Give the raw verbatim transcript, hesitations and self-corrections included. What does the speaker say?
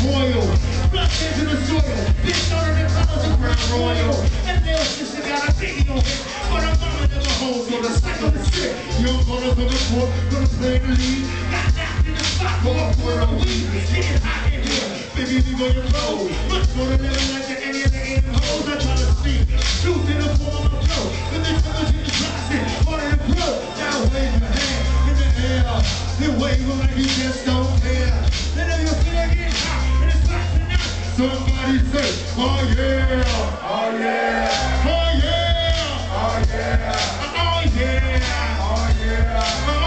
royal. Flush into the soil. Big starter than colors of crown royal. And they'll just got a baby on it. But I'm mama never home, so the cycle is sick. Young brothers on the court, gonna play the lead. Got knocked in the spot, go up for a week. It's getting hot in here. Baby, leave on your clothes. Much more than living like the any of the eight hoes. I try to speak. Truth in the form of flow. When the television is rising, order to grow. Now wave your hand in the air. Then wave them like you just don't care. Then if you feel getting hot and it's hot tonight, somebody say, oh yeah, oh yeah, oh yeah, oh yeah, oh yeah, oh yeah, oh yeah.